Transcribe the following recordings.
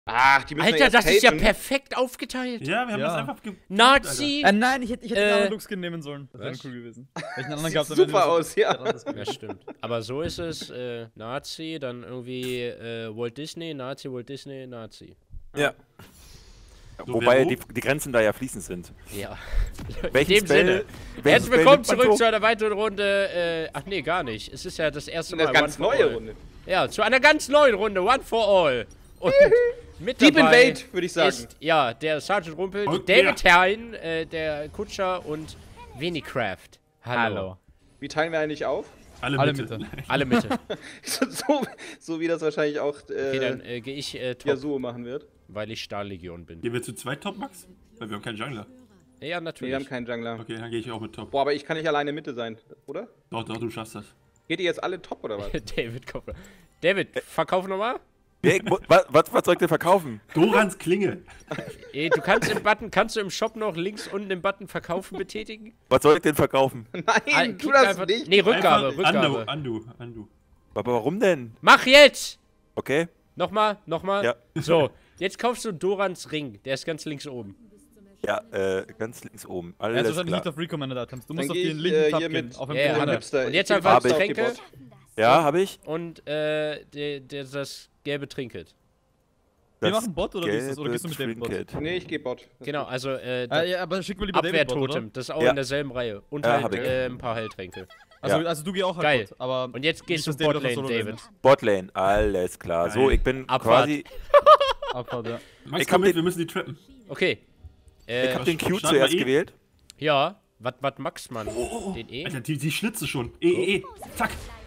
Ach, die müssen Alter, erst das ist ja cagen. perfekt aufgeteilt. Ja, wir haben das einfach Nazi. Nein, ich hätte den anderen Look-Skin nehmen sollen. Das wäre was? cool gewesen. Welchen anderen Sieht gab's super aus, ja. Ja, stimmt. Aber so ist es, Nazi, dann irgendwie Walt Disney, Nazi, Walt Disney, Nazi. Ja. So, Wobei wer die Grenzen da ja fließend sind. Ja. Welchen In dem Sinne. welchen Herzlich Spell willkommen nimmt man zurück so? zu einer weiteren Runde. Ach nee, gar nicht. Es ist ja das erste Mal. Eine ganz One for neue All. Runde. Ja, zu einer ganz neuen Runde. One for All. Und mit Deep dabei Invade, würde ich sagen. ist, ja, der Sergeant Rumpel, Und David Hein, der Kutscher und Winnicraft. Hallo. Wie teilen wir eigentlich auf? Alle Mitte. Mitte. Alle Mitte. so wie das wahrscheinlich auch Okay, dann gehe ich top, Yasuo machen wird. weil ich Stahllegion bin. Gehen wir zu zweit Top, Max? Weil wir haben keinen Jungler. Ja, Nee, wir natürlich. haben keinen Jungler. Okay, dann gehe ich auch mit Top. Boah, aber ich kann nicht alleine Mitte sein, oder? Doch, du schaffst das. Geht ihr jetzt alle top oder was? David, komm. David, verkauf nochmal. Was soll ich denn verkaufen? Dorans Klinge. Du kannst du im Shop noch links unten im Button verkaufen betätigen? Was soll ich denn verkaufen? Nein, tu Klick das einfach- nicht. Nee, Rückgabe, Einfach Rückgabe. Undo. Aber warum denn? Mach jetzt! Okay. Nochmal. Ja. So, jetzt kaufst du Dorans Ring. Der ist ganz links oben. Ja, ganz links oben. Er ist Alles wahrscheinlich nicht klar. auf Recommended Items. Du Dann musst auf geh den ich, linken Tab hier gehen. mit- Auf dem Ja, Bildschirm. hat er. Hipster. Und jetzt Ich einfach geh auf die Tränke Bot. Ja, habe ich. und das gelbe Trinket. Wir Das machen Bot oder gehst du mit dem Bot? Trinket. Nee, ich geh Bot. Genau, also Ja, aber schick mir lieber David Bot, oder? Abwehrtotem. Das ist auch Ja. in derselben Reihe. Und Ja, halt hab ich. ein paar Heiltränke. Also du geh auch halt Geil. Bot, aber Und jetzt gehst du nicht, dass David auf der Botlane, Solo-Lane David. Botlane, alles klar. Geil. So, ich bin Abfahrt. quasi. Abfahrt, ja. Max, Ich komm hab mit, den- wir müssen die trappen. Okay. Ich hab den Q starten zuerst wir eh? gewählt. Ja, was maxt man? Den E? Alter, die schnitze schon. Zack.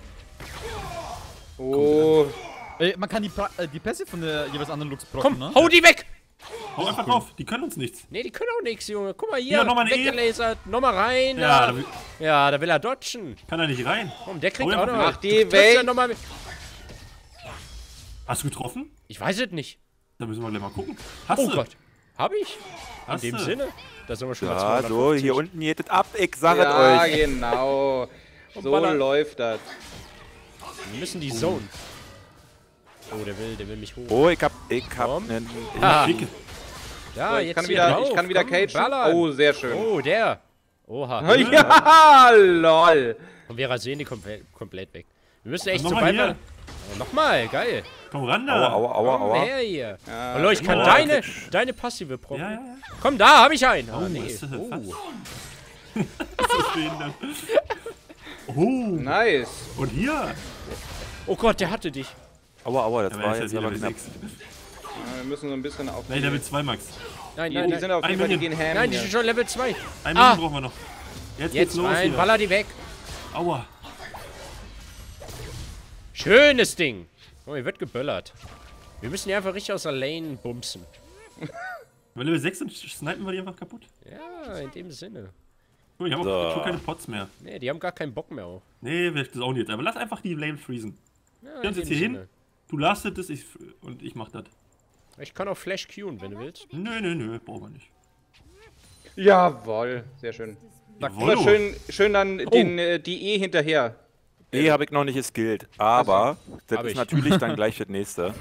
Oh, Man kann die Passive von der jeweils anderen Looks Komm, blocken, ne? hau die weg! Hau einfach drauf, die können uns nichts. Nee, die können auch nichts, Junge. Guck mal hier, Ja, nochmal eine E. weggelasert. Nochmal rein. Ja, da. Ja, da will er dodgen. kann er nicht rein. Komm, der kriegt Hau auch einfach noch. mal. mach die Trifft er weg. noch mal mit. Hast du getroffen? Ich weiß es nicht. Da müssen wir gleich mal gucken. Hast Oh du? Gott. Hab ich? Hast In dem du? Sinne. Da sind wir schon mal Ja, 250. so, hier unten geht es ab. Ich sag es ja, euch. genau. So ballern. läuft das. Wir müssen die Zone. Oh, der will mich hoch. Oh, ich hab Komm. einen. Ha. Schicke. Ja, So, ich jetzt kann hier wieder, drauf. ich kann wieder Komm, cagen. ballern. Oh, sehr schön. Oh, der. Oha. Ja, lol. Und wir rasieren die komplett weg. Wir müssen echt Nochmal Survivor. hier. Oh, nochmal, geil. Komm ran Aua, da. aua, aua, Komm aua. her hier. Ja, Hallo, ich kann oh, deine Passive proppen. Ja. Komm, da hab ich einen. Ah, Oh, nee. ist das Oh. fast. Das ist behindert. Oh, Nice. und hier. Oh Gott, der hatte dich. Aua, aua, das Da war war jetzt jetzt aber Level knapp. 6. Ja, wir müssen so ein bisschen auf. Nein, Level 2, Max. Nein, Die, nein, die nein. sind auf Ein jeden Fall, die Minion. gehen ham. Nein, die hier. sind schon Level 2. Ein Ah. Minion brauchen wir noch. Jetzt geht's Jetzt los rein, hier. baller die weg. Aua. Schönes Ding. Oh, hier wird geböllert. Wir müssen die einfach richtig aus der Lane bumsen. Bei Level 6 sind, snipen wir die einfach kaputt. Ja, in dem Sinne. Oh, ich habe So. auch schon keine Pots mehr. Nee, die haben gar keinen Bock mehr auf. Nee, das auch nicht. Aber lass einfach die Lane freezen. Ja, Wir in uns jetzt dem hier Sinne. hin. Du lastet es und ich mach das. Ich kann auch Flash queuen, wenn du willst. Nö, brauchen wir nicht. Jawohl, sehr schön. Immer Jawollo. schön dann die E hinterher. E habe ich noch nicht geskillt, aber das Hab ist ich. natürlich dann gleich das nächste.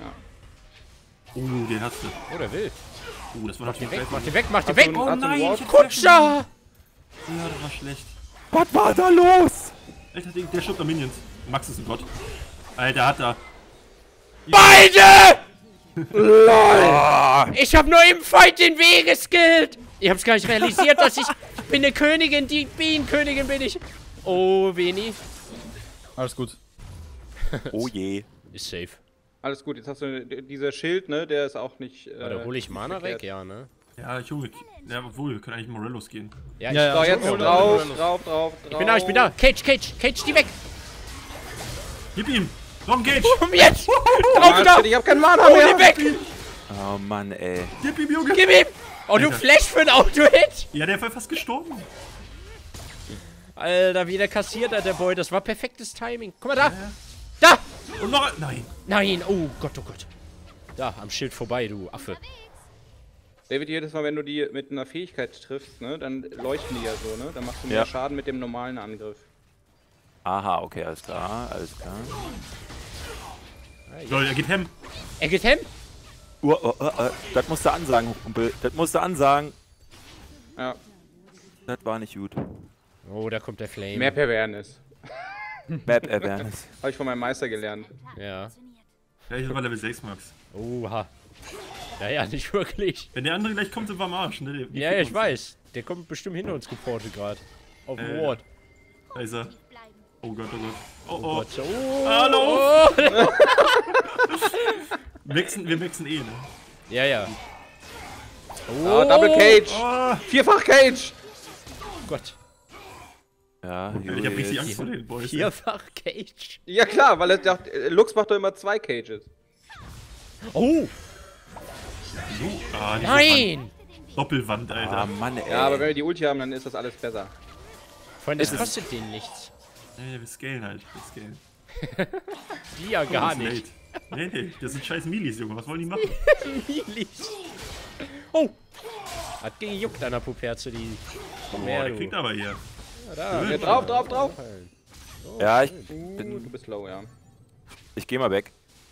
Den hast du. Oh, der will. Das war natürlich Weg, geil. mach die weg, mach die Hast weg. du einen- Oh hast du einen nein, Ward? ich hätte flashen Kutscher! müssen. Ja, das war schlecht. Was war da los? Alter, der schubt am Minions. Max ist ein Gott. Alter, hat er. Beide! LOL! Ich hab nur im Fight den Weg geskillt! Ich hab's gar nicht realisiert, dass ich bin eine Königin, die Bienenkönigin bin ich. Oh, Veni. Alles gut. Oh je. Ist safe. Alles gut, jetzt hast du dieser Schild, ne? Der ist auch nicht. Warte, hol ich Mana verkehrt. weg? Ja, ne? Ja, Junge. Ja, obwohl, wir können eigentlich Morellos gehen. Ja, Ja, ja. So, jetzt hol- drauf, hol- drauf. Ich bin da. Cage die weg. Gib ihm! Noch ein Gage! Komm jetzt! Drauf Mann, da! shit, ich hab keinen Mana Hol mehr. ihn weg! Oh Mann, ey. Gib ihm, Junge! Gib ihm! Oh, du Alter. Flash für ein Auto-Hit! Ja, der war fast gestorben. Alter, wie der kassiert hat, der Boy. Das war perfektes Timing. Guck mal da! Da! Und noch ein. Nein! Nein! Oh Gott, oh Gott. Da, am Schild vorbei, du Affe. David, jedes Mal, wenn du die mit einer Fähigkeit triffst, ne, dann leuchten die ja so, ne? Dann machst du mehr Ja. Schaden mit dem normalen Angriff. Aha, okay, alles klar, alles klar. Lol, er geht hem. Er geht hem? Das musst du ansagen, Kumpel. Das musst du ansagen. Ja. Das war nicht gut. Oh, da kommt der Flame. Map Awareness. Map Awareness. Habe ich von meinem Meister gelernt. Ja. Ja, ich war Level 6, Max. Oha. Naja, nicht wirklich. Wenn der andere gleich kommt, sind wir am Arsch, ne? Die Ja, ficken ich uns. weiß. Der kommt bestimmt hinter uns geportet gerade. Auf dem Ward. Da ist er. Oh Gott, oh Gott. Oh, Oh oh. Gott, so. Oh. Hallo! Oh. Wir wechseln eh, ne? Ja, ja. Oh, Double Cage. Oh, Vierfach Cage. Oh Gott. Ja, ich hab richtig Julius. Angst vor den Boys. ey. Vierfach Cage. Ja klar, weil er dachte, Lux macht doch immer 2 Cages. Oh. Ah, diese Nein. Wand. Doppelwand, Alter. Ah, Mann, ey. Ja, aber wenn wir die Ulti haben, dann ist das alles besser. Vor allem, das kostet denen nichts. Nee, wir scalen halt. Wir scalen. Die ja gar Das ist nicht. late. Nee, das sind scheiß Milis, Junge. Was wollen die machen? Milis. Oh. Hat gejuckt an der Puperze, die. Komm Boah, her, der du. kriegt aber hier. Ja, da. Ja, drauf. Ja, Du bist low, ja. ich geh mal weg.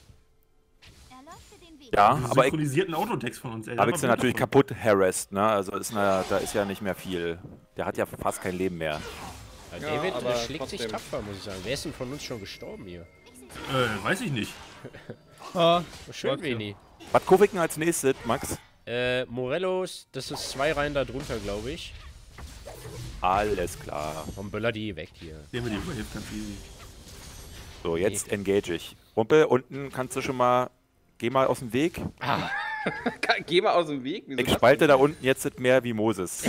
Ja, Diese aber ich synchronisierten Autotext von uns, ey. habe ich natürlich kaputt harassed, ne? Also da ist ja nicht mehr viel. Der hat ja fast kein Leben mehr. Ja, Ja, David aber schlägt sich trotzdem. tapfer, muss ich sagen. Wer ist denn von uns schon gestorben hier? Weiß ich nicht. Ah, Schön okay. wenig. Was gucke ich denn als nächstes, Max? Morellos, das ist 2 Reihen da drunter, glaube ich. Alles klar. Und böller die weg hier. Nehmen wir die Wave ganz easy. So, jetzt engage ich. Rumpel, unten kannst du schon mal. Geh mal aus dem Weg. Geh mal aus dem Weg. Wieso Ich das spalte da unten jetzt mehr wie Moses.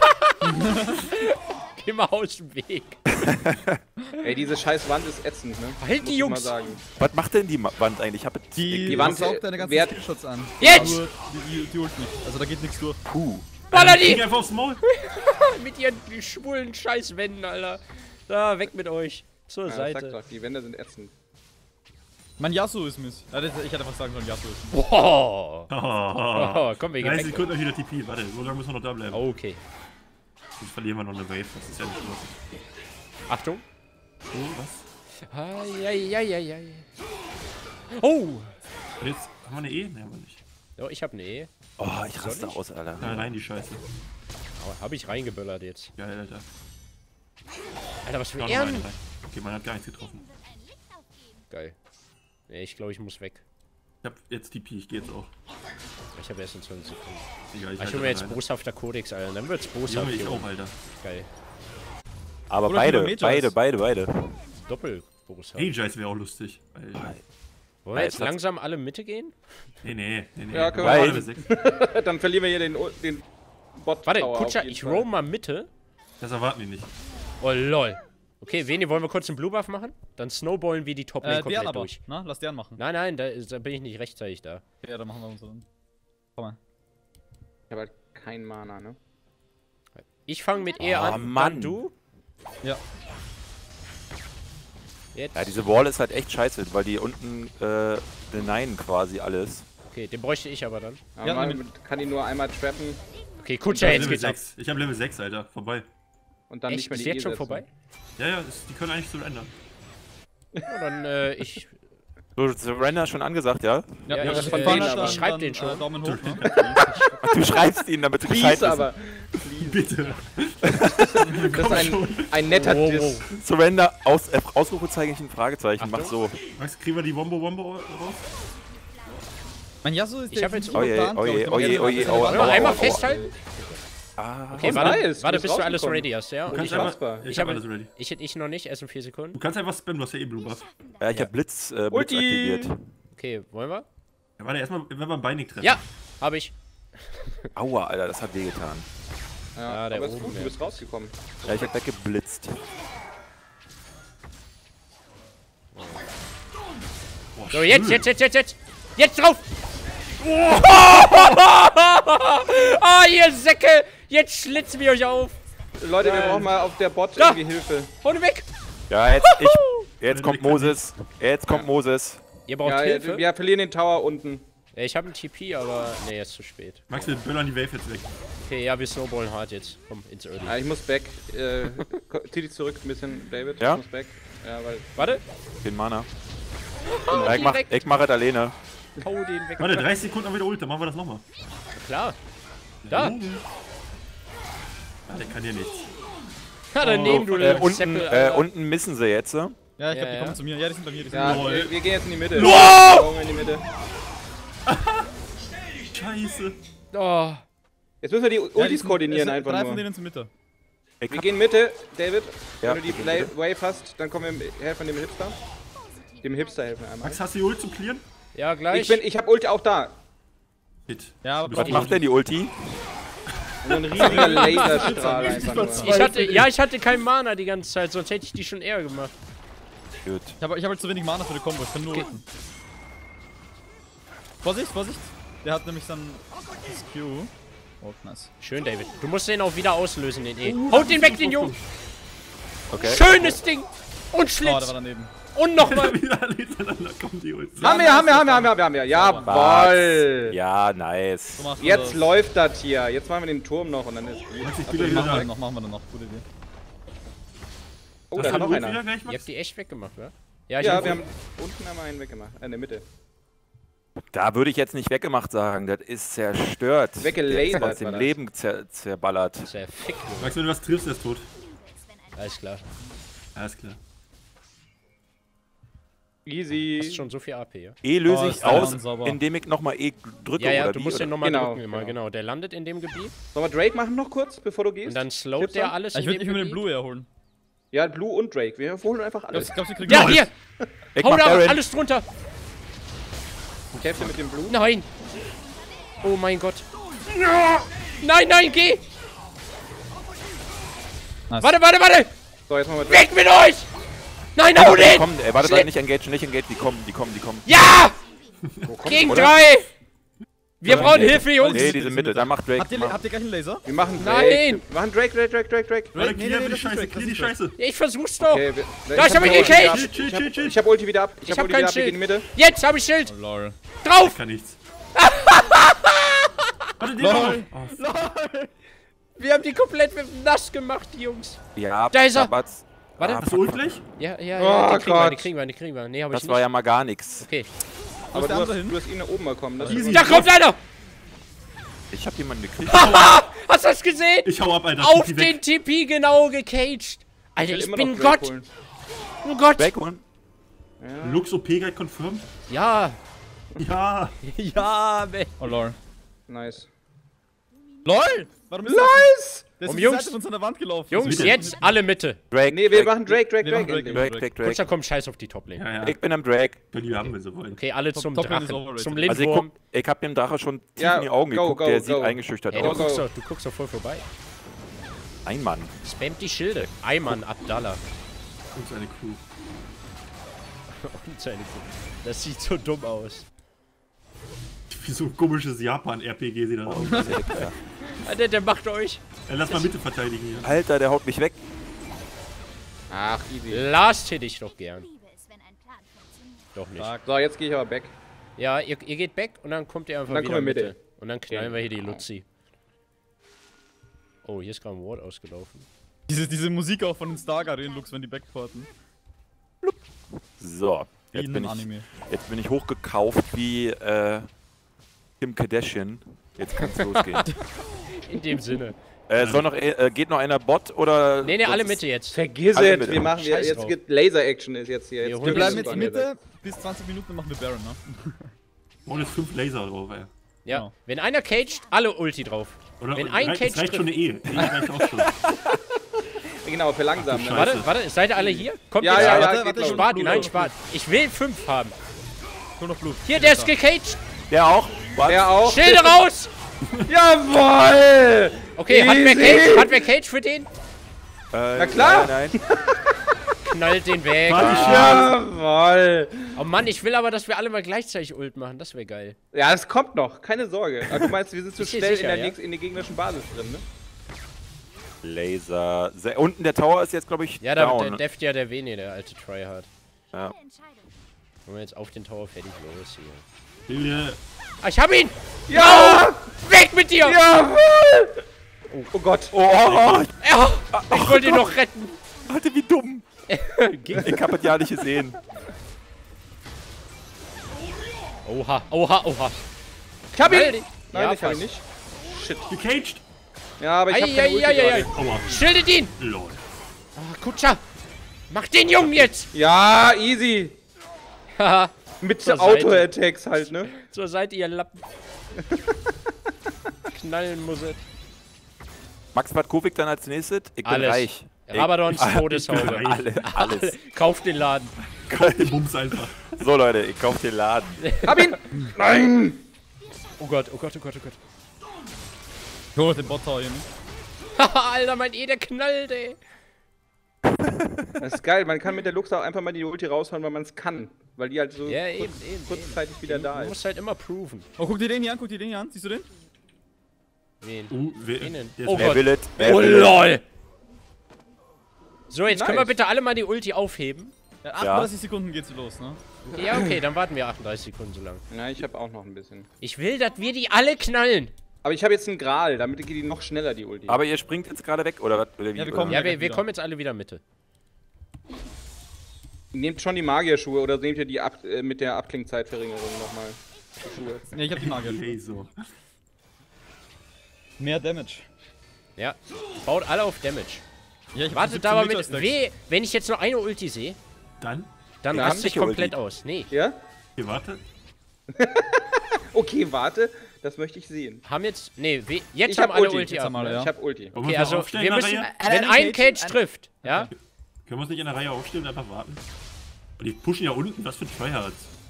Geh mal aus dem Weg. denn? Ey, diese scheiß Wand ist ätzend, ne? Halt Muss die ich Jungs. mal sagen. Was macht denn die Wand eigentlich? Ich hab Die Wand saugt deine ganzen wert- Skillshots an. Jetzt! Nur die ult nicht. Also da geht nichts durch. Puh. Baller Krieg die! einfach aufs Maul. Mit ihren schwulen Scheißwänden, Alter. Da, weg mit euch. Zur Ja, sag Seite. doch, die Wände sind ätzend. Mein Yasuo ist Miss. Ja, ich hätte einfach sagen sollen, Yasuo ist. Boah. Oh, Oh, komm, wir gehen 30 weg. Sekunden euch wieder TP. Warte, so lange müssen wir noch da bleiben. Okay. Sonst verlieren wir noch eine Wave. Das ist ja nicht los. Achtung. Oh, was? Eieieiei. Oh. Und jetzt haben wir eine E? Ne, haben wir nicht. Oh, ich hab eine E. Oh, ich raste aus, Alter. Da rein die Scheiße. Hab ich reingeböllert jetzt. Geil, Alter. Alter, was für Da noch eine Ehren. rein. Okay, man hat gar nichts getroffen. Geil. Nee, ich glaube, ich muss weg. Ich hab jetzt TP, ich geh jetzt auch. Ich habe erst in 20 Sekunden. Egal, Ich halte hole mir jetzt alleine. boshafter Kodex, Alter. Dann wird's boshaft. Junge, ich hier auch, oben. Alter. Geil. Aber Oder beide, Kilometer. beide. Doppel-boshhaft. Aegis wäre auch lustig. Alter. Wollen wir jetzt jetzt hat's- langsam alle Mitte gehen? Nee. Ja, können wir Weil- Level 6. Dann verlieren wir hier den Bot. Warte, Tower Kutscher, auf jeden ich Fall. roam mal Mitte. Das erwarten die nicht. Oh, lol. Okay, Veni, wollen wir kurz einen Blue Buff machen? Dann snowballen wir die Top-Lane komplett Deren aber. durch. Na, lass deren machen. Nein, da bin ich nicht rechtzeitig da. Ja, dann machen wir unseren. Komm mal. Ich habe halt kein Mana, ne? Ich fange mit E Oh, an, Mann. dann du. Ja. Jetzt. Ja, diese Wall ist halt echt scheiße, weil die unten denyen quasi alles. Okay, den bräuchte ich aber dann. Aber Ja, man kann ihn nur einmal trappen Okay, Kutscher, jetzt Level geht's ab. 6. Ich hab Level 6, Alter. Vorbei. und dann Echt, nicht mehr ist die jetzt schon setzen. vorbei? Ja, die können eigentlich surrendern. Ja, dann, ich... So, Surrender schon angesagt, ja? Ja, wenn ich, das von äh, vorne ich dann- schreib dann, den schon. Daumen hoch, ne? Ach, du schreibst ihn, damit du Bescheid Please, wissen. aber. Bitte. Das ist ein netter Wow, Diss. Surrender, Ausrufezeichen, Fragezeichen, mach so. Max, kriegen wir die Wombo raus? Mein Yasuo ist Ich hab jetzt- Oje, oje, oje, oje, aua, Wollen wir aua, einmal aua. festhalten? Ah, Okay, Oh, warte, nice, warte du bist bis du alles rausgekommen. ready hast, ja? Du Und kannst ich hab, Unfassbar. ich ich hab hab, alles ready. ich noch nicht, erst in 4 Sekunden. Du kannst einfach spammen, du hast ja eh Blue Buff. ja, ich hab Blitz Ulti. aktiviert. Okay, wollen wir? Ja, warte, erstmal, wenn wir ein Beinig treffen. Ja, habe ich. Aua, Alter, das hat wehgetan. Ja, der aber ist oben, gut, du der bist rausgekommen. Ja, ich hab weggeblitzt. Boah, So, jetzt. Jetzt drauf! Ah, ihr Säcke! Jetzt schlitzen wir euch auf! Leute, wir brauchen mal auf der Bot Da. irgendwie Hilfe. Und weg! Ja, jetzt kommt Moses. Jetzt kommt Moses. Ihr braucht Ja, Hilfe? wir verlieren den Tower unten. Ja, ich habe einen TP, aber nee, ist zu spät. Max, wir böllern die Wave jetzt weg. Okay, ja, wir snowballen hart jetzt. Komm, ins Early. Ja, ich muss back. Zieh dich zurück ein bisschen, David. Ja? Ich muss back. Ja, weil. Warte. Den Mana. Oh, Ja, ich mach es alleine. Hau den weg. Warte, 30 Sekunden haben wir wieder Ult, dann machen wir das nochmal. Klar. Da. Ja, der kann ja nichts. Ja, daneben, du Unten missen sie jetzt. Ja, ich glaube, Ja, die ja. kommen zu mir. Ja, die sind bei mir. Die sind Ja, bei mir. wir gehen jetzt in die Mitte. No! Wir brauchen in die Mitte. Scheiße. Oh. Jetzt müssen wir die Ja, die Ultis sind- koordinieren es sind einfach 3 von nur. denen zur Mitte. Wir gehen Mitte, David. Ja, Wenn du die wir gehen Mitte. Wave hast, dann kommen wir helfen dem Hipster. Dem Hipster helfen wir einmal. Max, hast du die Ult zum Clearen? Ja, gleich. Ich hab Ulti auch da. Hit. Ja, aber Was macht denn die Ulti? So ein riesiger Laserstrahl einfach nur. Ich hatte kein Mana die ganze Zeit, sonst hätte ich die schon eher gemacht. Gut. Ich hab halt zu wenig Mana für die Combo. Ich kann nur ulten. Vorsicht, Vorsicht. Der hat nämlich dann das Q. Oh, nice. Schön, David. Du musst den auch wieder auslösen, den E. Haut den weg, den Jungen. Okay. Schönes Ding. Und Oh, der Schlitz. war daneben. Und nochmal. Wieder alle hintereinander kommen die Ults. Haben wir. Jawoll. Ja, nice. So macht man Jetzt das. läuft das hier. Jetzt machen wir den Turm noch und dann ist gut. Max, ich bin gleich wieder Machen wir da. dann noch, machen wir dann noch. Gute Idee. Oh, Hast da du ist noch die Ult wieder einer. gleich, Ihr Max? habt die echt weggemacht, wa? Ja, ich Ja, hab wir haben unten einmal einen weggemacht. In der Mitte. Da würde ich jetzt nicht weggemacht sagen. Das ist zerstört. Weggelasert Der ist aus war dem das. Leben zerballert. Sehr fick, Junge. Max, wenn du was triffst, er ist tot. Alles klar. Alles klar. Easy. Hast schon so viel AP, ja? E löse Oh, ich ist aus, der sauber. indem ich nochmal E drücke. Ja, oder du wie, musst den oder? nochmal Genau, drücken immer, genau. genau. Der landet in dem Gebiet Sollen wir Drake machen noch kurz, bevor du gehst? und dann slowt Tipp's der an? alles Ich in würde dem mich mit dem Gebiet. Blue erholen. Ja, Blue und Drake. Wir holen einfach alles. Glaubst du, kriegen Ja, wir hier! Ich Hau mach da Baron. alles drunter! Ich helfe dir mit dem Blue. Nein! Oh mein Gott. Nein, nein, geh! Nice. Warte! So, jetzt machen wir Drake. Weg mit euch! Nein, hau Die den! kommen, warte, Schlitt. nicht engage. Die kommen. Ja! Gegen oder? 3! Wir brauchen Hilfe, Jungs! Nee, diese Mitte. Da macht Drake. Habt ihr gleich einen Laser? Wir machen Drake. Nein! Wir machen Drake. Warte, nee, clear nee, die das ist Scheiße, weg, clear das die ist weg. Scheiße. Ja, ich versuch's doch! Okay, Da, ich hab mich Ulti gecaged. wieder ab. Chill. Ich hab Ulti wieder ab. Ich hab Ulti kein wieder ab. Wir Schild. gehen in die Mitte. Jetzt hab ich Schild! Oh, lol. Drauf! Kann nichts. Warte, den Lol. noch. Wir haben die komplett nass gemacht, die Jungs. Ja, Da ist er. Sabatz. Warte. Hast du Ult gleich? Ja, Oh die Gott. kriegen wir. Nee, hab ich Das nicht. war ja mal gar nichts. Okay. Aber der du andere hin? hast ihn nach oben bekommen. Das Easy. ist Da kommt einer! Ich hab jemanden gekriegt. Hast du das gesehen? Ich hau ab, Alter. Auf TP den weg. TP genau gecaged. Alter, will ich immer bin noch Drake Gott. holen. Oh Gott. Wegholen. Lux OP Guide confirmed? Ja. Ja. Ja, ey. Oh, lol. Nice. LOL! Warum ist Nice! der ist Um die Jungs. Seite von seiner Wand gelaufen? Jungs, Mitte. jetzt alle Mitte. Drake. Nee, wir machen Drake. Wir machen Drake. endlich. Kutscher, komm, scheiß auf die Toplane. Ja, ja. Ich bin am Drake. Können die haben, wenn sie wollen. Okay, alle zum Top Lane ist Drachen. overrated. Zum Also Lindwurm. ich hab dem Drache schon tief Ja, in die Augen go, geguckt. go, Der go. sieht eingeschüchtert Ey, aus. du guckst doch voll vorbei. Ein Mann. Spamt die Schilde. Ayman Abdallah. Und seine Crew. Und seine Gruppe. Das sieht so dumm aus. Wie so ein komisches Japan-RPG sieht das aus. Alter, der macht euch. Lass mal Mitte verteidigen hier. Alter, der haut mich weg. Ach, easy. Last hätte ich doch gern. Doch nicht. Fuck. So, jetzt gehe ich aber back. Ja, ihr geht back und dann kommt ihr einfach Dann wieder kommen wir Mitte. Mitte. Und dann knallen wir hier die Luzi. Oh, hier ist gerade ein Ward ausgelaufen. Diese Musik auch von den Stargarden-Looks, wenn die backporten. So. Wie in einem Anime. Jetzt bin ich hochgekauft wie Kim Kardashian. Jetzt kann's losgehen. In dem Sinne. Geht noch einer Bot oder? Nee, alle Mitte jetzt. Vergiss Alle es. Mitte. Wir machen Scheiß jetzt drauf. gibt Laser-Action ist jetzt hier. Wir Jetzt holen Wir bleiben das jetzt ist Mitte, bis 20 Minuten dann machen wir Baron, ne? Und jetzt 5 Laser drauf, ey. Ja. Genau. Wenn einer caged, alle Ulti drauf. Oder Wenn ein es Cage reicht schon eine E. E reicht auch schon. Genau, für langsam. Ach, Ne? du Scheiße. Warte, seid ihr alle hier? Kommt Ja, jetzt ja, alle. ja. warte, geht warte, los. schon. Spart, Blut, nein, Blut, spart. Ich will 5 haben. Nur noch Blut. Hier, der ist gecaged. Der auch? Was? Der auch. Schilde raus! Jawoll! Okay, hat wer Cage für den? Na klar. Nein, nein. Knallt den weg. Jawoll! Oh Mann, ich will aber, dass wir alle mal gleichzeitig Ult machen. Das wäre geil. Ja, es kommt noch. Keine Sorge. Aber du meinst, wir sind zu Ist dir schnell sicher, in, ja? in der gegnerischen Basis drin, ne? Laser. Unten der Tower ist jetzt, glaube ich, Ja, da down. deft ja der Vene, der alte Tryhard. Ja. Wollen wir jetzt auf den Tower fertig los hier. Hilde. Ah, ich hab ihn! Ja! Weg mit dir! Jawoll! Oh Gott. Oh, Ja, ich wollte ihn noch retten. Alter, wie dumm. Ging. Ich hab es ja nicht gesehen. Oha, oha, oha. Ich hab ihn! Nein, Nein, ja, ich hab ihn fast. nicht. Shit. Gecaged. Ja, aber ich hab keine Ulti Eieieiei. gerade. Aua. Schildet ihn! Lol. Ah, Kutscher! Mach den Jungen jetzt! Ja, easy. Haha. Mit Zur Auto-Attacks halt, ne? Zur Seite, ihr Lappen. Knallen muss es. Max Patkovic dann als nächstes. Ich bin Alles. reich. Rabadons Todeshaube. Alles. Kauf den Laden. Den Bums einfach. So, Leute, ich kauf den Laden. Hab ihn! Nein! Oh Gott, oh Gott, oh Gott, oh Gott. Oh, den Bot hin. Haha, Alter, mein der knallt, ey. Das ist geil, man kann mit der Lux auch einfach mal die Ulti raushauen, weil man es kann. Weil die halt so Ja, eben. kurzzeitig wieder da Du ist. musst halt immer proven. Oh, guck dir den hier an, guck dir den hier an. Siehst du den? Wen? Wer, Innen. der ist Oh Wer Gott. will es? Oh lol! So, jetzt können wir Nice. bitte alle mal die Ulti aufheben. Ja, 38 Sekunden geht's los, ne? Ja, okay, dann warten wir 38 Sekunden so lang. Ja, ich hab auch noch ein bisschen. Ich will, dass wir die alle knallen. Aber ich habe jetzt einen Gral, damit geht die noch schneller, die Ulti. Aber ihr springt jetzt gerade weg, oder was? Oder wie? Ja, wir kommen. Ja, Ja, wir wieder. kommen jetzt alle wieder Mitte. Nehmt schon die Magierschuhe oder nehmt ihr die mit der Abklingzeitverringerung nochmal? Die Schuhe. Ne, ich hab die Magier. okay, so. Mehr Damage. Ja, baut alle auf Damage. Ja, ich hab Wartet 17 aber Meter mit. Stacks. Wenn ich jetzt noch eine Ulti sehe, Dann, dann Ja, raste ich sicher komplett Ulti. aus. Nee, Ja? hier, warte. Okay, warte. Das möchte ich sehen. haben jetzt. Nee, jetzt Ich haben hab alle Ulti. Ulti Jetzt ab. haben wir alle, ja. Ich habe Ulti. Wollen Okay, wir also aufstellen wir in der müssen. Reihe? Wenn ein Cage trifft, ja? Können wir uns nicht in der Reihe aufstellen und einfach warten? Und die pushen ja unten, was für Tryhards.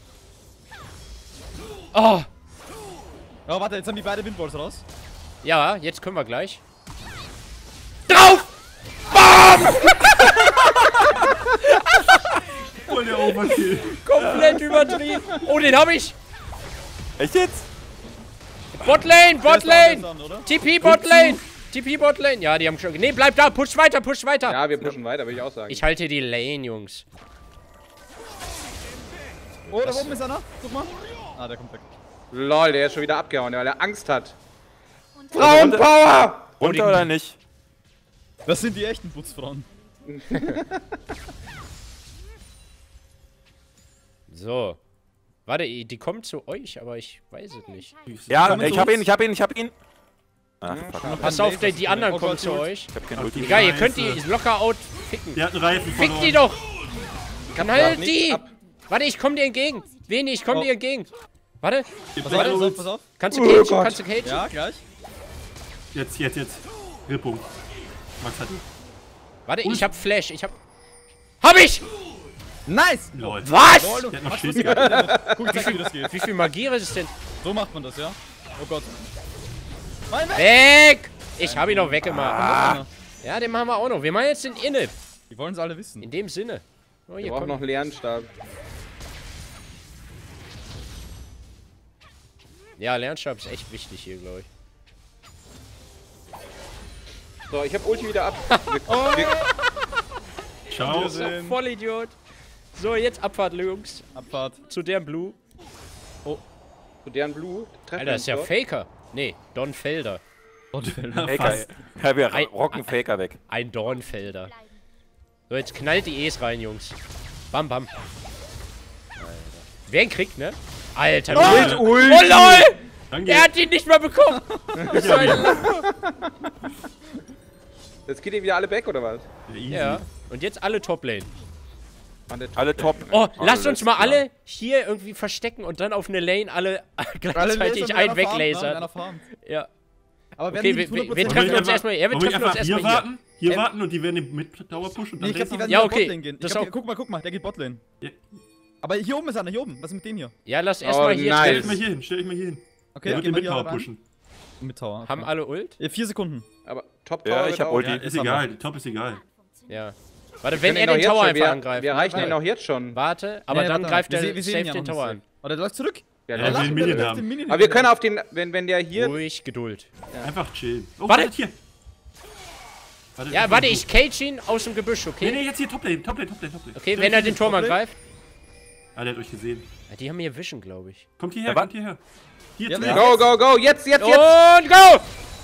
Oh! Oh, warte, jetzt haben die beide Windballs raus. Ja, jetzt können wir gleich. Drauf! Voll der Overkill. Komplett übertrieben. Oh, den hab ich! Echt jetzt? Botlane, Botlane! Dann, oder? TP Botlane! TP Botlane! Ja, die haben schon. Nee, bleib da, push weiter, push weiter! Ja, wir pushen weiter, würde ich auch sagen. Ich halte die Lane, Jungs. Oh, da oben ist einer. Guck mal. Ah, der kommt weg. Lol, der ist schon wieder abgehauen, weil er Angst hat. Frauenpower! Runter oder nicht? Das sind die echten Putzfrauen. So. Warte, die kommen zu euch, aber ich weiß es nicht. Ja, Kommen ich zu hab uns. ihn, ich hab ihn, ich hab ihn. Ach, fuck. Pass auf, die anderen Oh kommen Gott, zu Jungs. euch. Ich hab keinen Ulti. Egal, ihr könnt Scheiße. die locker outficken. Der hat einen Reifen Fick verloren. die doch! Knallt nichts die! ab. Warte, ich komm dir entgegen. Veni, ich komm Oh. dir entgegen. Warte, Jetzt, Pass auf, pass auf, pass auf. kannst du Oh cagen? Gott. Kannst du cagen? Ja, gleich. jetzt. Rippung. Max hat ihn. Warte, ich hab Flash, Hab ich! Nice! Lol. Was? Der hat noch Schild gehabt. Guck, zeig dir, wie das geht. Wie viel Magieresistent? So macht man das, ja? Oh Gott. Mein Weg! Weg! Ich hab ihn noch weggemacht. Ah. Ja, den machen wir auch noch. Wir machen jetzt den Inne. Die wollen es alle wissen. In dem Sinne. Oh, Wir hier, brauchen komm. noch einen Lernstab. Ja, Lernstab ist echt wichtig hier, glaube ich. So, ich hab Ulti wieder ab. Wir, Ciao. So, Vollidiot. So, jetzt Abfahrt, Jungs. Abfahrt. Zu deren Blue. zu deren Blue. Treffen Alter, das ist ja wir uns Faker. Nee, Donfelder. Faker. Fast. Ja, wir Ei- rocken Faker weg. Ein Dornfelder. So, jetzt knallt die E's rein, Jungs. Bam, bam. Alter. Wer ihn kriegt, ne? Alter, dort. oh lol! Danke. Er hat ihn nicht mal bekommen! Jetzt geht ihr wieder alle back, oder was? Easy. Ja. Und jetzt alle Toplane. Mann, der Alle top. Oh, lasst Alles uns mal klar. alle hier irgendwie verstecken und dann auf eine Lane alle gleichzeitig einen weglasern. Ja. Aber wenn Okay, die wir 100% treffen uns einfach- erstmal. Ja, wir Wollen wir treffen uns einfach hier erstmal hier. warten? Hier warten und die werden den mit Dauer pushen und Nee, dann ich glaub, die werden Ja, wieder okay. Botlane gehen. Das Ich glaub, auch- guck mal, der geht Botlane. Ja. Aber hier oben ist einer, hier oben. Was ist mit dem hier? Ja, lass erstmal hier nice. Stell dich treffen. mal hier hin, stell dich mal hier hin. Okay, Der wird gehen den wir mit hier Power ran. pushen. Mit Tower. Okay. Haben alle Ult? 4 Sekunden. Aber Top Ja, Tower ich wird hab auch- Ulti. Ja, ist egal, die Top ist egal. Ja. Warte, wenn können er ihn doch den jetzt Tower schon- einfach wir, angreift. Wir reichen ihn auch jetzt schon. Warte, aber Nee, dann warte, greift wir der sehen safe ihn ja den noch Tower nicht. an. Oh, der läuft zurück. Ja, Ja, dann wir lassen den wir Minion das. haben. Den Minion Aber wir wieder. können auf den, wenn der hier... Ruhig, Geduld. Einfach chillen. Oh, Warte. wartet hier. Ja, warte, ich cage ihn aus dem Gebüsch, Nee, okay? nee, jetzt hier Toplane. Okay, wenn er den Turm angreift. Ah, der hat euch gesehen. Ja, die haben hier Vision, glaube ich. Kommt hierher, Ja, kommt hierher. Hier Ja, zu ja. mir. Go, go, go! Jetzt! Und go!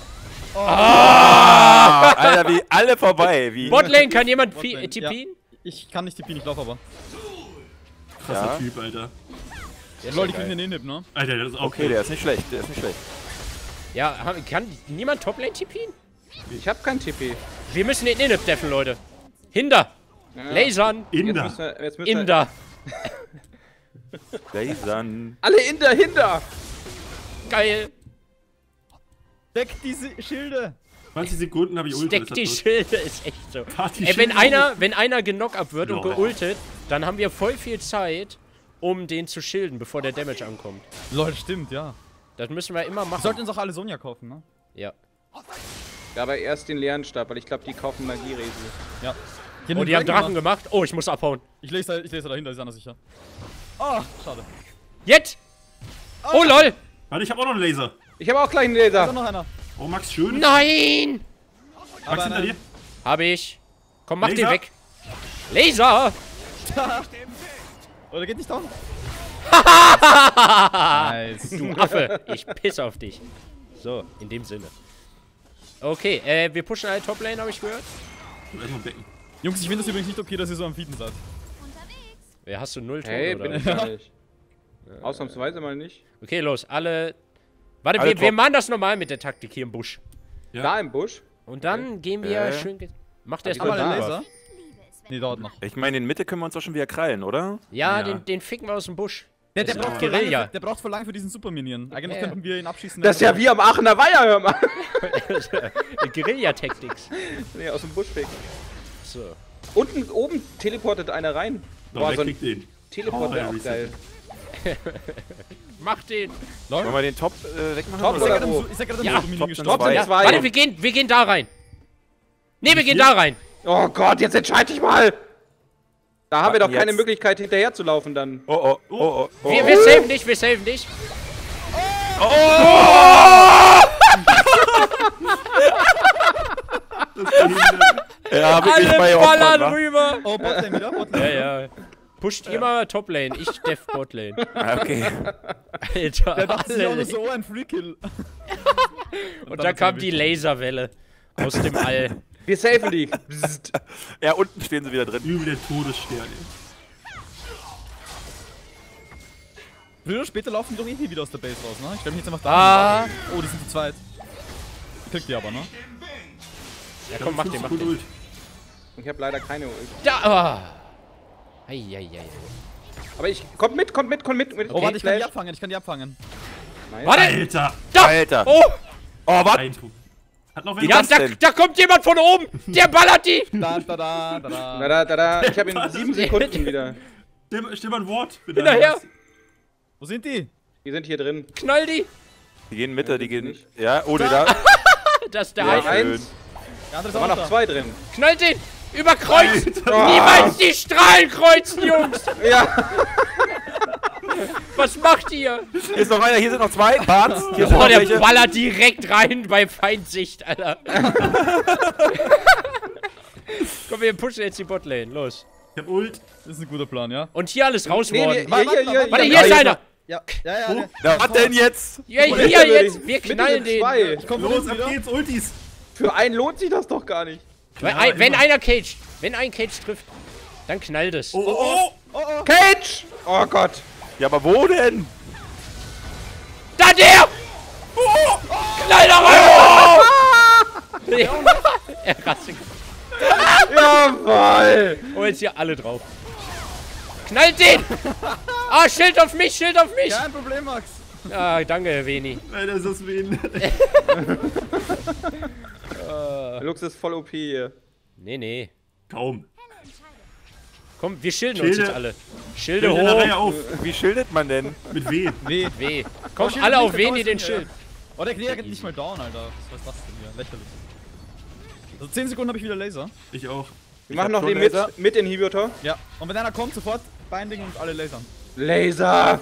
Ah, Alter, wie alle vorbei. Wie Botlane, kann jemand Botlane, TPen? Ich kann nicht TP, ich laufe aber. Krasser Ja. Typ, Alter. Leute, ich kriegen den Inhib, ne? Alter, das ist auch Okay, der ist nicht schlecht, der ist nicht schlecht. Ja, kann niemand Toplane TPen? Ich hab kein TP. Wir müssen den Inhib deffen, Leute. Hinder. Ja. Lasern. Inder. Jetzt müssen wir Inder. Lasern. alle hinter! Geil. Deck diese Schilde! 20 Sekunden habe ich Ulti. Steck die Schilde, ist echt so. Party Ey, wenn Schilde. einer genockt wird und Lol. geultet, dann haben wir voll viel Zeit, um den zu schilden, bevor der Damage ankommt. Leute, stimmt, ja. Das müssen wir immer Wir machen. sollten uns auch alle Sonja kaufen, ne? Ja. Ja, aber erst den leeren Stab, weil ich glaube, die kaufen Magieresi. Ja. Oh, die haben Drachen gemacht. Oh, ich muss abhauen. Ich lese dahinter, ist anders sicher. Oh, schade. Jetzt! Oh, lol! Warte, ich habe auch noch einen Laser. Ich habe auch gleich einen Da ist Laser. noch einer. Oh, Max, schön. Nein! Max, hinter dir. Hab ich. Komm, mach Laser. den weg. Laser! Oh, der geht nicht down. Nice. Du Affe, ich piss auf dich. So, in dem Sinne. Okay, wir pushen alle Toplane, habe ich gehört. Erstmal Becken. Jungs, ich finde das übrigens nicht okay, dass ihr so am Feeden seid. Wer hast du 0 Tode Hey, oder? bin ich gar nicht. Ausnahmsweise mal nicht. Okay, los, alle. Warte, Alle wir top. machen das normal mit der Taktik hier im Busch. Ja. Da im Busch. Und dann gehen wir schön. Macht erst Haben mal wir den den Laser. Laser? Nee, dauert noch. Ich meine, in Mitte können wir uns doch schon wieder krallen, oder? Ja, Ja. Den ficken wir aus dem Busch. Der Das ist braucht auch voll lange, Guerilla. der braucht voll lange für diesen Super-Minion. Eigentlich Ja. könnten wir ihn abschießen. Das ist ja wie am Aachener Weiher, hör mal. Guerilla-Tactics. Nee, aus dem Busch weg. So. Unten, oben teleportet einer rein. So, Boah, wer so ein kriegt den? Teleport Oh, wäre ja, auch geil. Mach den. Wollen wir den Top wegmachen? Top oder? oder wo? Ich sag gerade Ja, im Super-Minion Top gestorben. sind Top sind zwei. Warte, wir gehen da rein. Nee, wir gehen da rein. Oh Gott, jetzt entscheid dich mal! Da haben wir doch keine Jetzt. Möglichkeit hinterher zu laufen dann. Oh, oh, oh, oh, oh. Wir saven dich, wir saven dich. Ja, wirklich Alle bei ballern Opfern, rüber. Oh, Botlane wieder, Botlane. Ja. Pusht immer Toplane, ich def Botlane. wa? Okay. Alter, Der dachte sich auch nur alle. so, oh, ein Free-Kill. Und da kam die Laserwelle aus dem All. Wir safen die. Psst. Ja, unten stehen sie wieder drin. Übel der Todesstern. Früher oder später laufen die doch eh wieder aus der Base raus, ne? Ich stell mich jetzt einfach Ah. da. Oh, die sind zu zweit. Kriegt die aber, ne? Ja, komm, mach den, mach den. Ich habe leider keine Ult. Da! Eieiei. Aber ich. Kommt mit. Oh, warte, ich kann die Flash. abfangen, ich kann die abfangen. Nice. Warte! Alter! Da! Alter. Oh! Oh, was? Ein Punkt. Hat noch wer? Ja, Was denn? da kommt jemand von oben! Der ballert die! Da. Da. Ich habe in 7 Sekunden wieder. Still mal ein Wort. Bitte. Hinterher! Wo sind die? Die sind hier drin. Knall die! Die gehen Mitte, die gehen. nicht. Ja, oh, die da. Das ist der Ja, eine. schön. Eins. Der andere ist Da auch waren noch noch da. 2 drin. Knallt den! Überkreuzt! Alter. Niemals die Strahlen kreuzen, Jungs! Ja. Was macht ihr? Hier ist noch einer, hier sind noch zwei. Barts. Hier sind Oh, noch der welche. ballert direkt rein bei Feindsicht, Alter. Komm, wir pushen jetzt die Botlane, los. Ich hab Ult. Das ist ein guter Plan, ja? Und hier alles Nee, rausworden. hier. Warte, hier Ja, ist hier einer! Ja. Na, was denn jetzt? Ja, Mitte hier würde jetzt! ich- Wir Mitte knallen sind den! zwei. Ich komm Los, wieder. ab geht's, Ultis. Für einen lohnt sich das doch gar nicht. Wenn einer Cage, wenn ein Cage trifft, dann knallt es. Oh, oh. Cage! Oh Gott. Ja, aber wo denn? Da der! Knall da rein! Er rastet. Jawoll. Oh, jetzt hier alle drauf. Knallt den! Ah, Schild auf mich, Schild auf mich! Kein Problem, Max. Ah, danke, Veni. Alter, ist das wen? Lux ist voll OP hier. Nee. Kaum. Komm, wir schilden uns Schilde. jetzt alle. Schilde In der Reihe hoch. auf. Wie schildet man denn? Mit W. W. Komm, Schild alle nicht, auf der Veni Dauer den ist Schild. Oh, der Krieger geht nicht mal down, Alter. Was ist das denn hier? Lächerlich. Also 10 Sekunden habe ich wieder Laser. Ich auch. Wir machen hab noch schon den Laser. mit Inhibitor. Ja. Und wenn einer kommt, sofort Binding und alle lasern. Laser.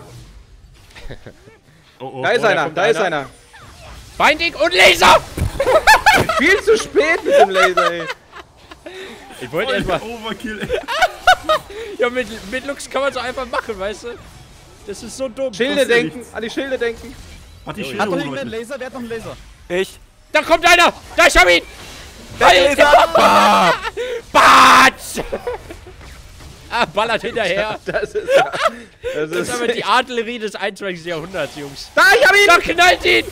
Oh, oh. Da ist da einer, kommt da ist einer. einer. Binding und Laser! Viel zu spät mit dem Laser, ey. Ich wollte erstmal. Overkill, ey. Ja, mit Lux kann man so einfach machen, weißt du? Das ist so dumm. Schilde ja denken, nichts. an die Schilde denken. Hat die Hat Schilder doch hoch, irgendwer einen Leute. Laser? Wer hat noch einen Laser? Ich. Da kommt einer! Da, ich hab ihn! Laser! Batz! Ballert hinterher. Das ist ja... Das ist aber die Artillerie des 21. Jahrhunderts, Jungs. Da, ich hab ihn! Da knallt ihn!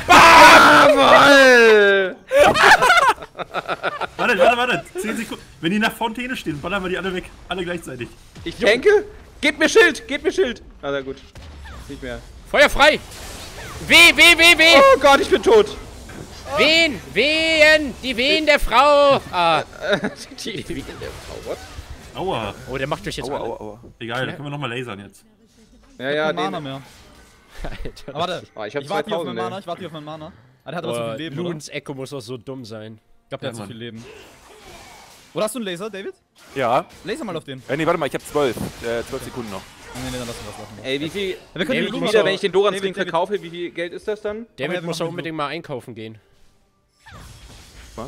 Jawoll! Warte. 10 Sekunden. Wenn die nach Fontäne stehen, ballern wir die alle weg. Alle gleichzeitig. Ich denke... Gebt mir Schild! Ah, na gut. Nicht mehr. Feuer frei! Weh! Oh Gott, ich bin tot! Wehen! Die Wehen der Frau! Ah. Die Wehen der Frau, what? Aua. Oh, der macht euch jetzt alle. Aua. Egal, dann können wir nochmal lasern jetzt. Ja, Kein Mana den... mehr. Alter. Aber warte. Oh, ich hab warte hier auf 2000, mein Mana. ey. Ich warte hier auf mein Mana. Ah, der hat aber so viel Leben, oder? Loons Echo muss doch so dumm sein. Ich glaube, der hat so Mann. viel Leben. Oder hast du einen Laser, David? Ja. Laser mal auf den. Nee, warte mal, ich hab 12 Sekunden noch. Nee, dann lass uns was lassen. Ey, wie viel... Wir können David, die Blumen Wieder, aber- wenn ich den Dorans Ring David, verkaufe, wie viel Geld ist das dann? David wir muss machen doch unbedingt mal einkaufen gehen. Was?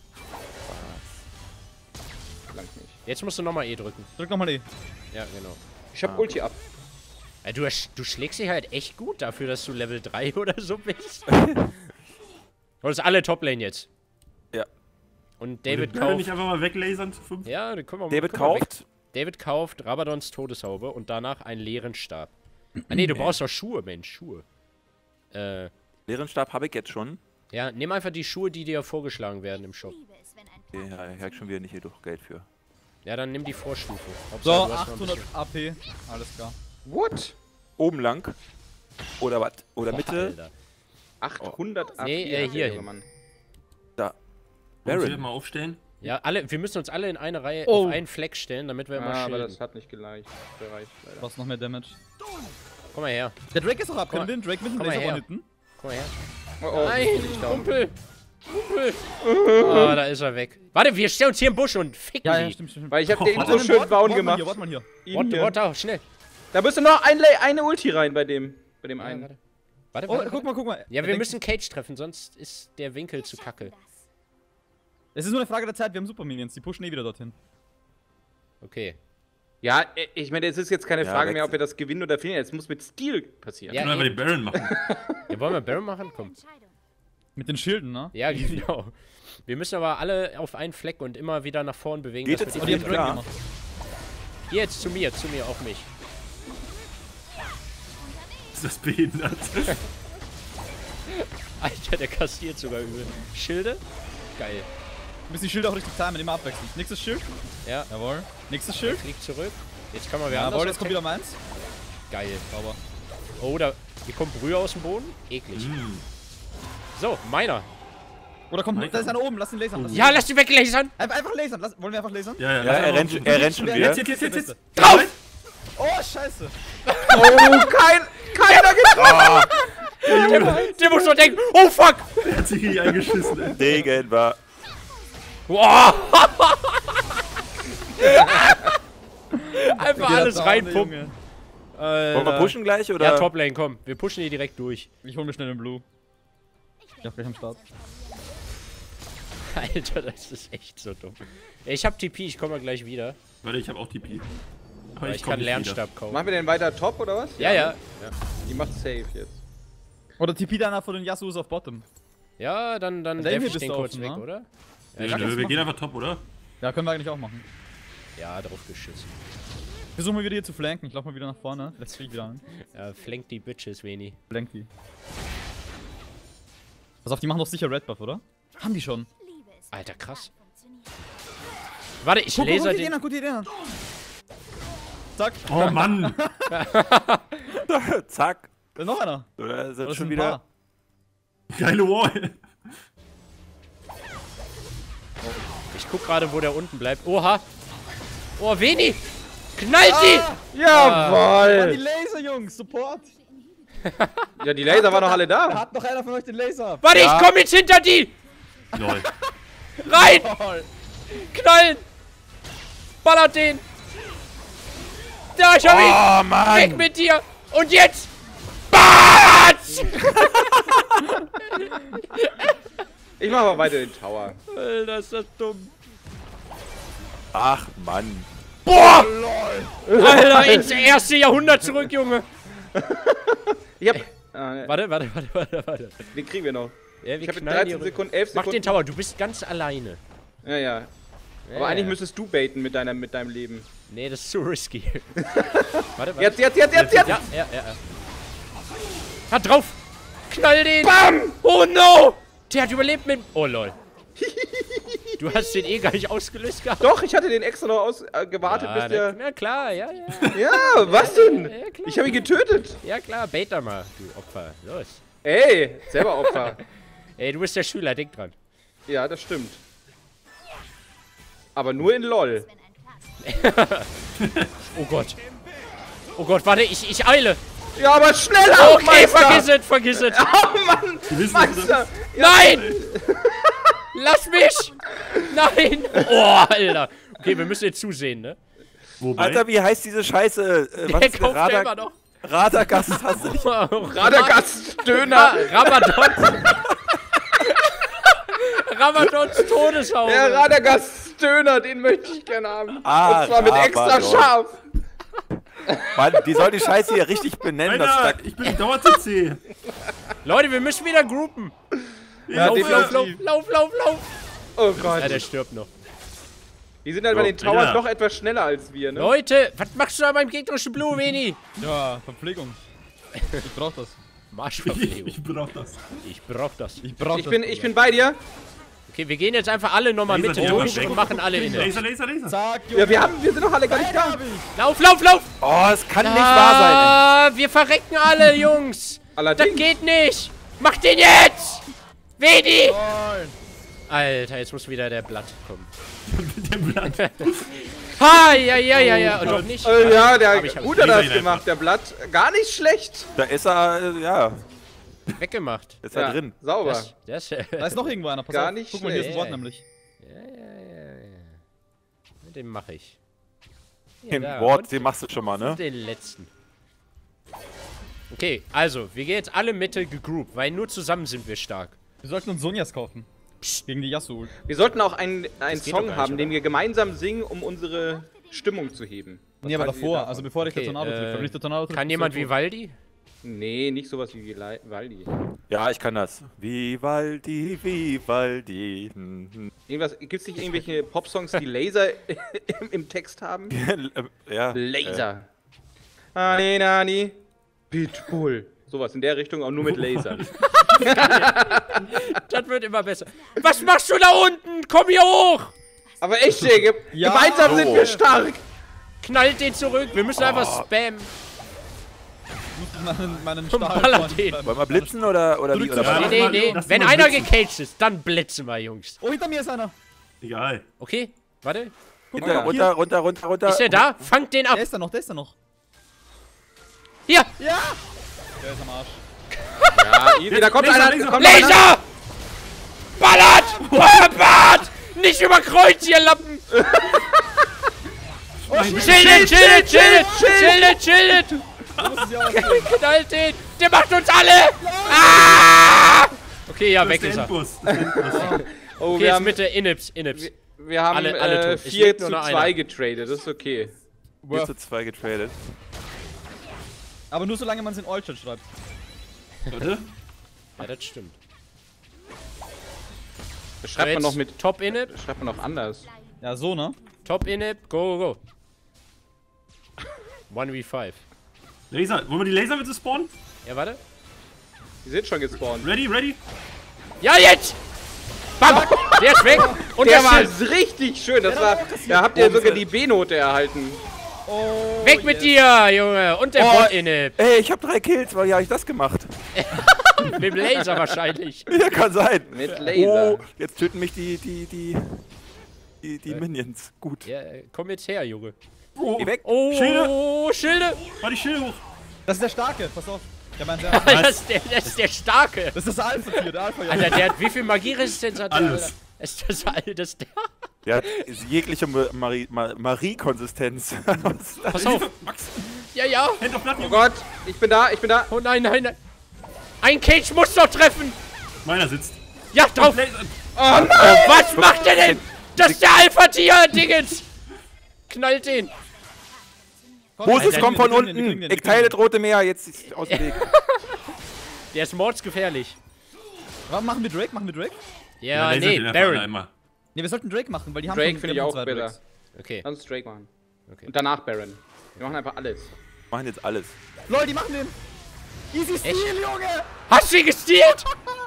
Langt nicht. Jetzt musst du nochmal E drücken. Drück nochmal E. Ja, genau. Ich hab Ulti ab. Ja, du schlägst dich halt echt gut dafür, dass du Level 3 oder so bist. Du hast alle Toplane jetzt. Ja. Und David Können wir nicht kauft... einfach mal weglasern zu 5? Ja, dann können wir David können wir weg. kauft. David kauft Rabadons Todeshaube und danach einen leeren Stab. Ah nee, du brauchst doch Schuhe, Mensch, Schuhe. Leeren Stab habe ich jetzt schon. Ja, nimm einfach die Schuhe, die dir vorgeschlagen werden im Shop. Okay, ja, ich hab schon wieder nicht hier durch Geld für. Ja, dann nimm die Vorstufe. So, Hauptsache, du hast noch ein 800 bisschen- AP. Alles klar. What? Oben lang. Oder was? Oder Boah, Mitte. Alter. 800 ab. Nee, hier hin. Mann. Da. Baron. Baron. Mal aufstellen. Ja, wir müssen uns alle in eine Reihe Oh. auf einen Fleck stellen, damit wir immer Ah, aber schilden. das hat nicht gereicht, leider. Du brauchst noch mehr Damage. Komm mal her. Der Drake ist auch ab. Komm Können wir den Drake mit dem komm mal Laser her. one-hitten? Komm mal her. Oh, oh, Nein, ich down. Kumpel. Ah, da ist er weg. Warte, wir stellen uns hier im Busch und ficken Ja, ja, die. stimmt. Weil ich hab den Warte, so schön bauen gemacht. Warte mal hier. Ihn hier. Warte, schnell. Da müsste noch eine Ulti rein bei dem einen. Warte. Warte, Oh, warte. guck mal. Ja, wir Denk- müssen Cage treffen, sonst ist der Winkel zu kacke. Es ist nur eine Frage der Zeit, wir haben Super Minions, die pushen eh wieder dorthin. Okay. Ja, ich meine, es ist jetzt keine Ja, Frage mehr, wechsel. ob wir das gewinnen oder verlieren. Es muss mit Stil passieren. Ja, Können wir einfach den Baron machen. Ja, wollen wir Baron machen? Komm. Mit den Schilden, ne? Ja, genau. Wir müssen aber alle auf einen Fleck und immer wieder nach vorn bewegen. Geht dass wir jetzt die Aber die haben Klar. Drake gemacht. Hier jetzt zu mir, auf mich. Ist das behindert? Alter, der kassiert sogar übel. Schilde? Geil. Du musst die Schilde auch richtig timen, immer abwechselnd. Nächstes Schild. Ja, Jawohl. Nächstes Schild. fliegt zurück. Jetzt kann man wieder Jawohl, anders jetzt kommt wieder meins. Geil. Sauber. Oh, da hier kommt Brühe aus dem Boden. Eklig. So, meiner. Oder kommt, da ist einer oben, lass ihn lasern. Lass ihn Ja, lass die weglasern. einfach lasern. Wollen wir einfach lasern? Ja, Ja, er rennt schon wieder. Jetzt. Drauf! Oh, scheiße. Oh, keiner getroffen! Der muss doch denken, oh fuck! Er hat sich hier eingeschissen, ey. Degen war. Wow. Einfach alles Junge. reinpumpen. Wollen wir pushen gleich oder? Ja, Toplane, komm. Wir pushen die direkt durch. Ich hol mir schnell den Blue. Ich hab gleich am Start. Alter, das ist echt so dumm. Ich hab TP, ich komme gleich wieder. Warte, ich hab auch TP. Aber Weil ich komm kann nicht Lernstab kaufen. Machen wir den weiter top oder was? Ja. Die macht safe jetzt. Oder TP danach von den Yasuos auf Bottom. Ja, dann Der werf hier ich bist den du kurz offen, weg, ne? oder? wieder. Nö, wir gehen einfach top, oder? Ja, können wir eigentlich auch machen. Ja, drauf geschissen. Versuchen wir wieder hier zu flanken. Ich lauf mal wieder nach vorne. Let's krieg wieder an. Ja, flank die Bitches, Veni. Flank die. Pass auf, die machen doch sicher Red Buff, oder? Haben die schon. Alter, krass. Warte, ich laser den. Guck die Idee an. Zack. Oh Mann! Zack. Da ist noch einer. Oder ist Das das sind schon ein wieder? paar. Geile Wall! Ich guck gerade, wo der unten bleibt. Oha. Oh, Veni. Knallt die. Ah, die Jawoll! Laser, Jungs. Support. Ja, die Laser waren doch alle Da da. hat noch einer von euch den Laser. Warte, Ja. ich komm jetzt hinter die. Lol. Rein. Toll. Knallen. Ballert den. Da, ich hab ihn. Oh Mann! Weg mit dir. Und jetzt. Batz. Ich mach mal weiter den Tower. Alter, ist das dumm. Ach Mann. Boah. Alter, ins erste Jahrhundert zurück, Junge. Ich hab. Warte. Den kriegen wir noch. Ja, wir Ich hab in knallen die 13 rüber. Sekunden, 11 Mach Sekunden. den Tower, du bist ganz alleine. Ja. Aber eigentlich müsstest du baiten mit deinem Leben. Nee, das ist zu risky. Warte. Jetzt! Ja. Hat drauf! Knall den! Bam! Oh no! Der hat überlebt mit... Oh lol. Du hast den eh gar nicht ausgelöst gehabt. Doch, ich hatte den extra noch gewartet, bis der... Ja klar, ja. Ja, was denn? Ja, klar. Ich habe ihn getötet. Ja klar, bait da mal, du Opfer. Los. Ey, selber Opfer. Ey, du bist der Schüler, denk dran. Ja, das stimmt. Aber nur in LOL. Oh Gott, warte, ich eile. Ja, aber schneller! Okay, Meister. vergiss es. Oh Mann! Meister! Nein! Lass mich! Nein! Oh, Alter. Okay, wir müssen jetzt zusehen, ne? Wobei? Alter, wie heißt diese Scheiße? Was Der ist kauft ja immer noch. Radagast hast du nicht. Radagast-Döner! Ramadons Todeshaube. Der Radagast-Döner, den möchte ich gerne haben. Ah, und zwar mit extra Rabadon. scharf. Mann, die soll die Scheiße hier richtig benennen. Alter, ich bin Dauer-CC. Leute, wir müssen wieder groupen. Ja, Lauf. Oh Gott. Ja, der stirbt noch. Die sind halt bei den Towern Alter. doch etwas schneller als wir, ne? Leute, was machst du da beim gegnerischen Blue, Veni? Ja, Verpflegung. Ich brauch das. Marschverpflegung. Ich brauch das. Ich brauch das. Ich brauch das. Ich bin bei dir. Okay, wir gehen jetzt einfach alle nochmal Laser, Mitte der durch weg. und machen alle inne. Laser. Zack, Junge. Ja, wir sind doch alle gar nicht da. Lauf! Oh, es kann nicht wahr sein. Wir verrecken alle, Jungs. Das Allerdings. geht nicht. Mach den jetzt. Vedi. Nein. Alter, jetzt muss wieder der Blatt kommen. Der Blatt. Ha, ja. Und noch nicht. Ja, der Hab ich. gut hat das Laser gemacht, der Blatt. Gar nicht schlecht. Da ist er, ja, Weggemacht. ist er drin. Sauber. Das, Da ist noch irgendwo einer. Pass Gar auf. nicht Guck mal, hier ist ein schlecht. Wort nämlich. Den mache ich. Ja, Den da. Wort, Und den machst du schon mal, ne? den letzten. Okay, also, wir gehen jetzt alle Mitte gegroupt, weil nur zusammen sind wir stark. Wir sollten uns Sonjas kaufen. Gegen die Yasuo. Wir sollten auch einen geht doch gar Song nicht, haben, oder? den wir gemeinsam singen, um unsere Stimmung zu heben. Nee, aber halten Sie davor. davon? Also bevor dich der Okay, Tornado trifft. Wenn dich der Tornado trifft, Kann bist jemand du tot. Vivaldi? Nee, nicht sowas wie Waldi. Ja, ich kann das. Vivaldi, Vivaldi. Irgendwas, gibt's nicht irgendwelche Popsongs, die Laser im Text haben? Ja. Laser. Nani, nani. Pitbull. Sowas in der Richtung, auch nur mit Laser. Das wird immer besser. Was machst du da unten? Komm hier hoch! Aber echt, ey, Ja. gemeinsam sind wir stark. Knallt den zurück. Wir müssen einfach spammen. Meinen Ballert den. Wollen wir blitzen oder wie? Oder Ja, was? Nee. Lass Wenn mal einer blitzen. gecaged ist, dann blitzen wir, Jungs. Oh, hinter mir ist einer. Egal. Okay, warte. Hinter, runter. Ist der da? Fangt den ab. Der ist da noch. Hier! Ja! Der ist am Arsch. Ja, easy, da kommt Laser, einer. Laser. Kommt noch einer. Laser! Ballert! Feuerbad! Nicht über Kreuz, ihr Lappen! Chillet! Knallt den! Der macht uns alle! Ah! Okay, ja, weg Das ist ist der er. Endboss. Das ist der Endboss. Oh, Okay, wir jetzt haben, Mitte, Inips. wir haben alle tot. Es 4 lebt nur zu noch 2 einer. getradet, das ist okay. 4 zu 2 getradet. Aber nur solange man es in All-Chat schreibt. Warte. Ja, das stimmt. Das schreibt man noch mit. Top Inip, Das schreibt man noch anders. Ja, so, ne? Top Inip, go. 1v5. Laser. Wollen wir die Laser mit spawnen? Ja, warte. Die sind schon gespawnt. Ready? Ja, jetzt! Bam! Der ist weg! Und Der der war Schild! richtig schön. Das war. Da habt ihr sogar die B-Note erhalten. Oh, Weg mit dir, Junge! Und der Bot Inip. Ey, ich hab 3 Kills, weil ja ich das gemacht. Mit dem Laser wahrscheinlich. Ja, kann sein. Mit Laser. Oh, jetzt töten mich die Minions. Gut. Ja, komm jetzt her, Junge. Oh, Geh weg. Oh, Schilde. Schilde! War die Schilde hoch. Das ist der Starke, pass auf. Der meint sehr. Das ist der Starke. Das ist das Alpha-Tier, der Alpha. Alter, der hat wie viel Magieresistenz hat der? Alles. Alter? Ist das alles der? Der hat jegliche Marie-Konsistenz. Pass auf. Max. Ja. Hand auf Blatt, Oh Junge. Gott, ich bin da. Oh nein. Ein Cage muss doch treffen. Meiner sitzt. Ja, drauf. Laser. Oh, was macht der denn? Das ist der Alpha-Tier-Dingens. Knallt den. Moses Alter, kommt von wir kriegen den, wir unten. kriegen den, Ich teile das Rote Meer. Jetzt ist aus dem Weg. Der ist mordsgefährlich. Machen wir Drake? Ja, Laser nee, den einfach Baron. einmal. Ne, wir sollten Drake machen, weil die haben Drake schon finde ich auch zwei besser. Drakes. Okay. Lass uns Drake machen. Okay. Und danach Baron. Wir machen einfach alles. Wir machen jetzt alles. Lol, die machen den! Easy Steal, Junge! Hast du ihn gestealt?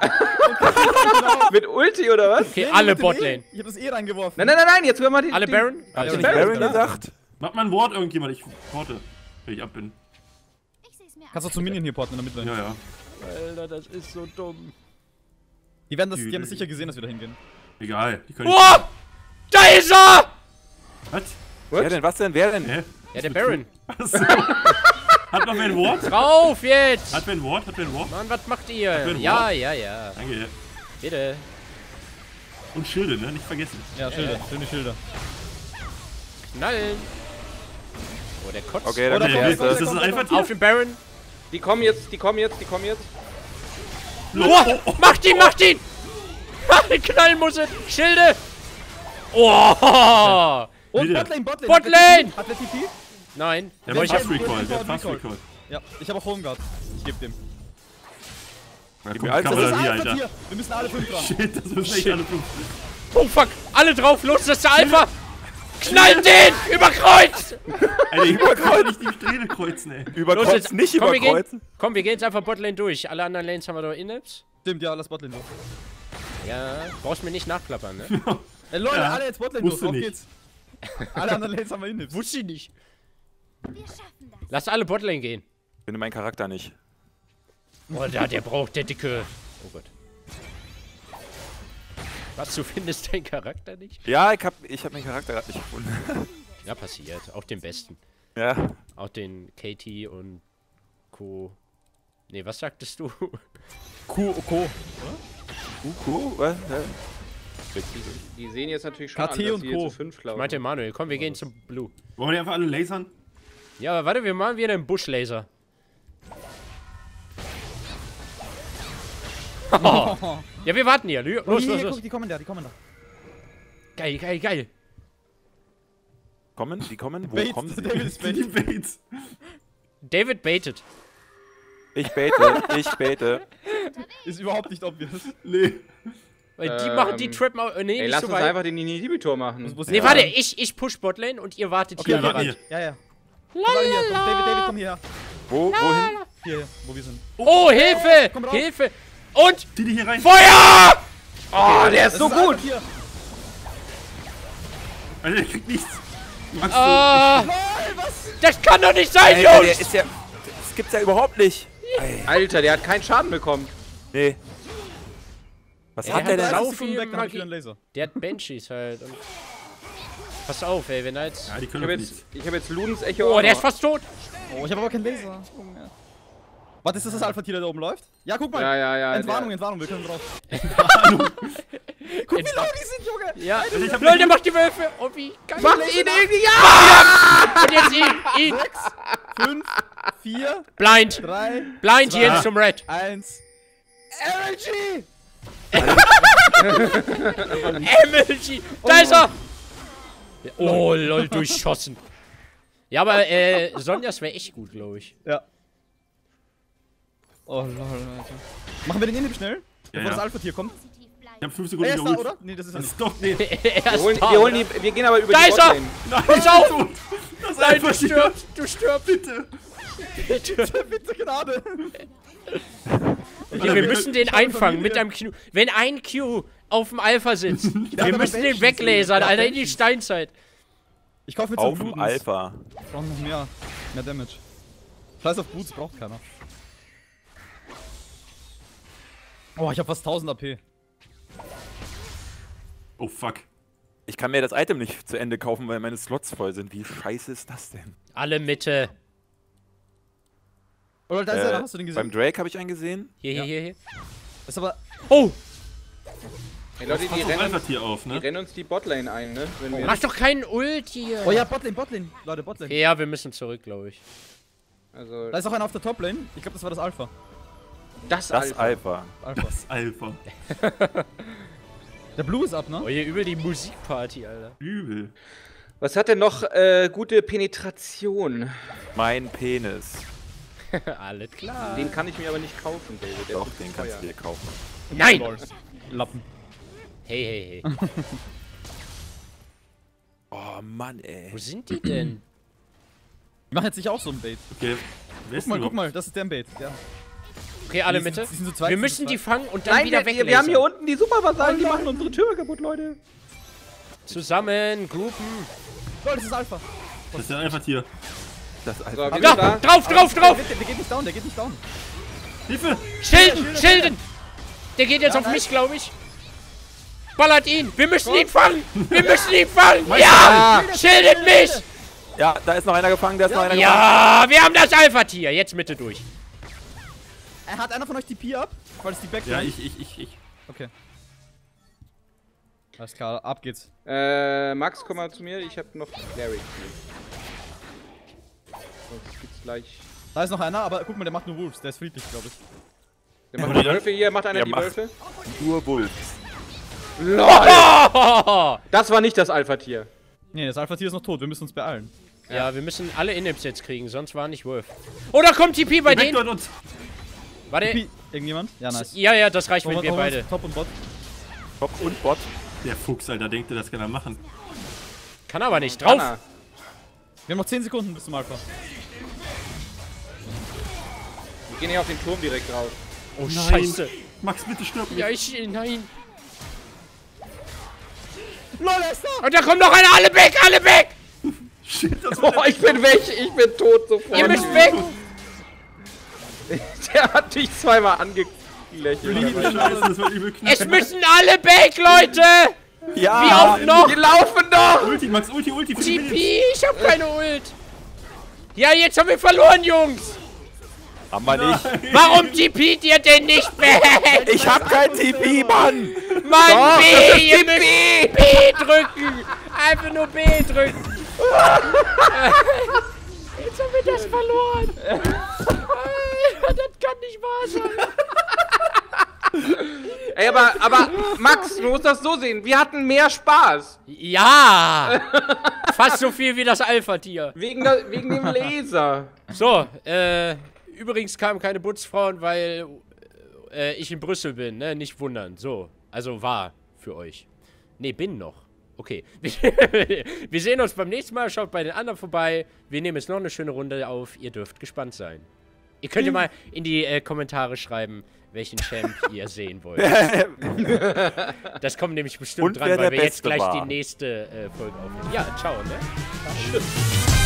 Mit Ulti oder was? Okay, Nee, alle mit dem Botlane. Ich hab das reingeworfen. Nein, jetzt hören wir die. Alle Baron? Habt ihr Alle nicht Baron, Baron klar. gesagt? Macht mal ein Wort irgendjemand, ich porte. Wenn ich ab bin. Kannst du zum Minion hier porten in der Mitte. Ja, ja. Alter, das ist so dumm. Die haben das sicher gesehen, dass wir da hingehen. Egal. Die können Oh! Da ist er! Was? Wer denn? Was denn? Wer denn? Hä? Ja, der Baron. Was? Hat noch wer ein Wort? Drauf jetzt! Hat wer ein Wort? Hat wer ein Wort? Mann, was macht ihr? ein Ja, Wort? ja. Danke. Bitte. Und Schilde, ne? Nicht vergessen. Ja, Schilder. Schöne Schilder. Knallen. Oh, der kotzt. Okay, Oh, dann da kommt kommt- Das ist ein Alpha-Tier? Auf den Baron. Die kommen jetzt. Oh, macht ihn! Knallen muss er. Schilde. Oh! Und Bitte. Botlane! Botlane! Hat der TP? Nein. Der Der hat hat Fast Recall. Der hat Fast Recall. Recall. Ja, ich habe auch Homeguard. Ich geb dem. Da mir kommt alles- Das ist Kavallerie, Alpha Alter. Tier! Wir müssen alle 5 dran. Shit, das müssen echt alle 5. Oh, fuck. Alle drauf. Los, das ist der Alpha. Knallt den! Überkreuzt! Alter, ich kann nicht die Strähne kreuzen, ey. Überkreuzen, nicht Komm, überkreuzen. wir gehen jetzt einfach Botlane durch. Alle anderen Lanes haben wir doch Innips. Stimmt, ja, lass Botlane durch. Ja, brauchst mir nicht nachklappern, ne? Leute, Ja, alle jetzt Botlane durch. wusste Auf nicht. geht's. Alle anderen Lanes haben wir Innips. Wusste ich nicht. Wir schaffen das. Lass alle Botlane gehen. Ich finde meinen Charakter nicht. Oh, der braucht der dicke. Oh Gott. Was, du findest deinen Charakter nicht? Ja, ich hab meinen Charakter gerade nicht gefunden. Ja, passiert. Auch den besten. Ja. Auch den Katie und Co. Nee, was sagtest du? Co. Was? Die sehen jetzt natürlich schon KT an, dass und die Co. jetzt zu 5 Ich laufen. meinte Manuel, komm, wir gehen zum Blue. Wollen wir die einfach alle lasern? Ja, aber warte, wir machen wieder einen Buschlaser. Oh. Ja, wir warten hier. Los, Oh, los, hier, los. guck, die kommen da. Geil, geil, geil. Die kommen? Wo Bates, kommen sie? David ist Die Bates. Bates. David baitet. Ich bete. Ist überhaupt nicht obvious. Nee. Weil die machen die Trap mal. Nee, Ey, nicht lass so uns weit. einfach den Inhibitor machen. Muss- Nee, warte, ich push Botlane und ihr wartet Okay, hier wir am warten Rand. hier. Ja. Komm, David, komm hierher. Wohin? Hier, wo wir sind. Oh, Hilfe! komm raus. Hilfe! Und Zieh die hier rein. Feuer! Oh, der ist so Das ist gut! Alpha Tier. Alter, der kriegt nichts. Max, Ah, das kann doch nicht sein, Alter, der Jungs! ist ja... Das gibt's ja überhaupt nicht. Ey, Alter, der hat keinen Schaden bekommen. nee. Was Er hat der hat denn? sau 30 Sekunden viel weg, dann hab ich Magie. wieder einen Laser. Der hat Banshees halt. Und pass auf, ey, wenn er jetzt. ja, die Ich können habe doch jetzt, nichts. ich hab jetzt Ludens Echo. Oh, der ist fast tot! Oh, ich habe aber keinen Laser. Junge. Warte, ist das Alpha Tier, der da oben läuft? Ja, guck mal. Ja. Entwarnung, wir können drauf. Guck, wie low die sind, Junge. Ja, ich hab- Leute, macht die Wölfe! Oh, wie geil! Mach ihn irgendwie, ja! Und jetzt ihn! 5, 4, Blind! 3, Blind hier Ah. zum Red! 1. RNG! MLG! Da ist er! Oh, lol, durchschossen. Ja, aber Sonjas wäre echt gut, glaube ich. Ja. Oh lol, Alter. Machen wir den Inhib schnell? Bevor das ja. Alpha Tier kommt. Positiv bleiben. Ich hab 5 Er Sekunden ist da, geholt. oder? Nee, das ist er Das nicht. ist doch, nee. Er ist da, oder? Wir gehen aber über Da die ist er! Botlane. Pass auf! Das ist Nein, einfach du stirbst! Du stirbst! Bitte. Bitte Gnade. Okay, wir müssen den einfangen mit einem Q. Wenn ein Q auf dem Alpha sitzt, wir aber müssen den Banshees. weglasern, Ja, Alter, in die Banshees. Steinzeit. Ich kaufe mir Auf zum dem Blutens. Alpha. Ich brauche noch mehr Damage. Scheiß auf Boots, braucht keiner. Oh, ich hab fast 1000 AP. Oh, fuck. Ich kann mir das Item nicht zu Ende kaufen, weil meine Slots voll sind. Wie scheiße ist das denn? Alle Mitte. Oder da ist er, hast du den Beim gesehen? Drake habe ich einen gesehen. Hier. Ist aber. Oh! Ey, Leute, die Pass auf rennen, Alpha-Tier auf, die ne? rennen uns die Botlane ein, ne? Wenn wir Mach doch keinen Ult hier! Oh ja, Botlane. Leute, Botlane. Okay, ja, wir müssen zurück, glaube ich. also, Da ist auch einer auf der Toplane. Ich glaube, das war das Alpha. Das Alter. Alpha. Alpha. Das Alpha. Der Blue ist ab, ne? Oh, hier übel die Musikparty, Alter. Übel. Was hat denn noch gute Penetration? Mein Penis. Alles klar. Den kann ich mir aber nicht kaufen, David. Der Doch, ist den teuer. kannst du dir kaufen. Nein! Lappen. Hey. Oh Mann, ey. Wo sind die denn? Wir machen jetzt nicht auch so ein Bait. Okay. Wer ist Guck mal, das ist der Bait. Der. Okay, alle Die sind- Mitte. die sind zu zweit, Wir die müssen sind zu die fangen und dann Nein, wieder wir haben hier weglasern. unten die Supervasallen, die machen unsere Türme kaputt, Leute. Zusammen, Gruppen. Leute, das ist Alpha. Das ist ja einfach hier. Das So, Alpha. wir Da, sind da. drauf! Der geht nicht down, der geht nicht down. Hilfe! Schilden! Der geht jetzt auf mich, glaube ich. Ballert ihn! Wir müssen ihn fangen! Wir müssen ihn fangen! Ja! Schildet mich! Ja, da ist noch einer gefangen, da ist noch einer gefangen. Ja! Wir haben das Alpha-Tier! Jetzt Mitte durch. Hat einer von euch TP ab? Weil es die Back. Ja, ich. Okay. Alles klar, ab geht's. Max, komm mal zu mir, ich hab noch Larry. Sonst gibt's gleich. Da ist noch einer, aber guck mal, der macht nur Wolves. Der ist friedlich, glaube ich. Der macht die Wölfe hier, macht einer Der die macht- Wölfe? Nur Wolf. LOL! Oh! Das war nicht das Alpha-Tier. Nee, das Alpha-Tier ist noch tot. Wir müssen uns beeilen. Ja, wir müssen alle Inimps jetzt kriegen, sonst war nicht Wolf. Oh, da kommt TP bei denen! Vector uns. Warte. TP. Irgendjemand? Ja, nice. Ja, das reicht, wenn Hol- wir hol- beide. Top und Bot. Top und Bot. Der Fuchs, Alter, denkt er, das kann er machen. Kann aber nicht. Drauf! Anna. Wir haben noch 10 Sekunden bis zum Alpha. Wir gehen hier auf den Turm direkt raus. Oh, Nein. scheiße. Max, bitte stirb nicht. Ja, nein. LOL, er ist da! Und da kommt noch einer! Alle weg! Alle weg! Shit, das Oh, ich bin weg, ich bin tot sofort. Ihr müsst weg! Der hat dich zweimal angelächelt. Scheiße, das war übel knapp. Es müssen alle weg, Leute! Ja! Wie oft noch? Die laufen doch! Ulti, Max, Ulti für die Minions. TP, ich hab keine Ult. Ja, jetzt haben wir verloren, Jungs. Haben wir nicht. Warum TP't ihr denn nicht weg? Ich hab kein TP, Mann! Mann, B, ihr müsst B drücken. Einfach nur B drücken. Jetzt haben wir das verloren. Das kann nicht wahr sein. Ey, aber Max, du musst das so sehen. Wir hatten mehr Spaß. Ja. Fast so viel wie das Alpha-Tier. Wegen dem Laser. So, übrigens kamen keine Putzfrauen, weil ich in Brüssel bin, ne? Nicht wundern. So, also war für euch. Ne, bin noch. Okay. Wir sehen uns beim nächsten Mal. Schaut bei den anderen vorbei. Wir nehmen jetzt noch eine schöne Runde auf. Ihr dürft gespannt sein. Ihr könnt ja mal in die Kommentare schreiben, welchen Champ ihr sehen wollt. Das kommt nämlich bestimmt Und dran, wer weil der wir jetzt Beste gleich war. die nächste Folge aufnehmen. Ja, ciao, ne?